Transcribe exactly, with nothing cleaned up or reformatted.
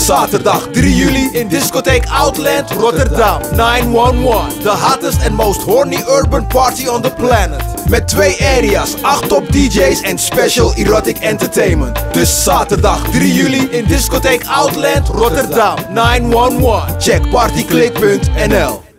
zaterdag drie juli in Discotheek Outland Rotterdam. nine one one, the hottest and most horny urban party on the planet. Met twee areas, acht top D J's en special erotic entertainment. Dus zaterdag drie juli in Discotheek Outland Rotterdam. nine one one, check partyclick punt n l.